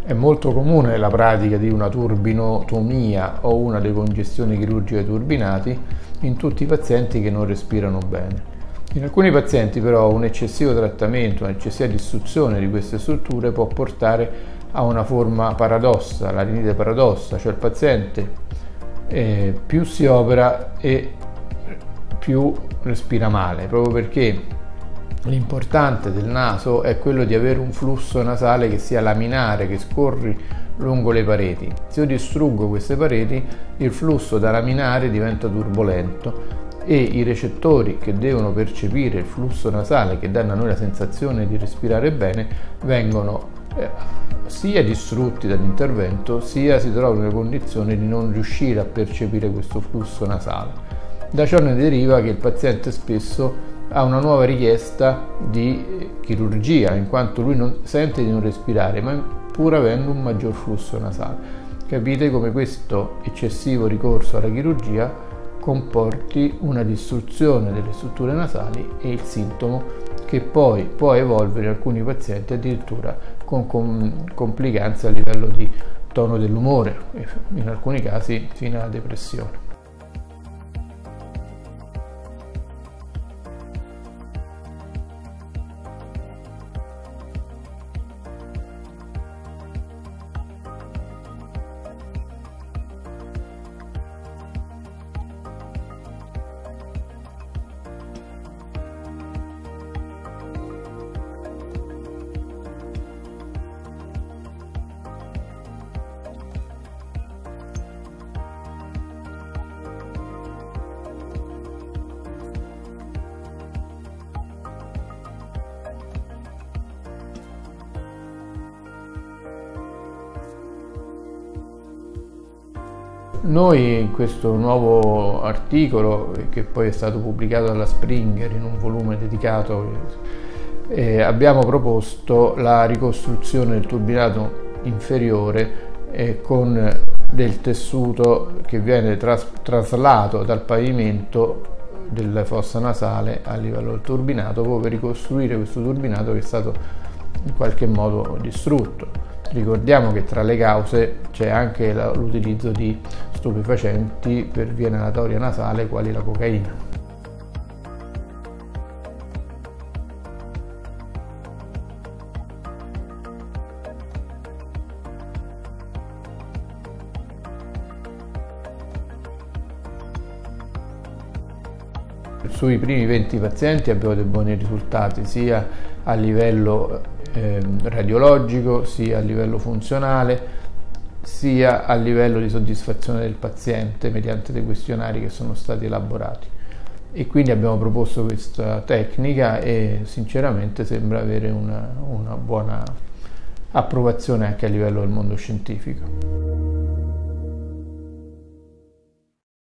È molto comune la pratica di una turbinotomia o una decongestione chirurgica ai turbinati in tutti i pazienti che non respirano bene. In alcuni pazienti però un eccessivo trattamento, un'eccessiva distruzione di queste strutture può portare a una forma paradossa, la rinite paradossa, cioè il paziente più si opera e più respira male, proprio perché l'importante del naso è quello di avere un flusso nasale che sia laminare, che scorri lungo le pareti. Se io distruggo queste pareti, il flusso da laminare diventa turbolento e i recettori che devono percepire il flusso nasale, che danno a noi la sensazione di respirare bene, vengono sia distrutti dall'intervento, sia si trovano nella condizione di non riuscire a percepire questo flusso nasale. Da ciò ne deriva che il paziente spesso ha una nuova richiesta di chirurgia, in quanto lui non sente di non respirare, ma pur avendo un maggior flusso nasale. Capite come questo eccessivo ricorso alla chirurgia comporti una distruzione delle strutture nasali e il sintomo che poi può evolvere in alcuni pazienti addirittura con complicanze a livello di tono dell'umore e in alcuni casi fino alla depressione. Noi in questo nuovo articolo, che poi è stato pubblicato dalla Springer in un volume dedicato, abbiamo proposto la ricostruzione del turbinato inferiore con del tessuto che viene traslato dal pavimento della fossa nasale a livello del turbinato, proprio per ricostruire questo turbinato che è stato in qualche modo distrutto. Ricordiamo che tra le cause c'è anche l'utilizzo di stupefacenti per via inalatoria nasale quali la cocaina. Sui primi 20 pazienti abbiamo dei buoni risultati sia a livello radiologico, sia a livello funzionale, sia a livello di soddisfazione del paziente mediante dei questionari che sono stati elaborati. E quindi abbiamo proposto questa tecnica e sinceramente sembra avere una buona approvazione anche a livello del mondo scientifico.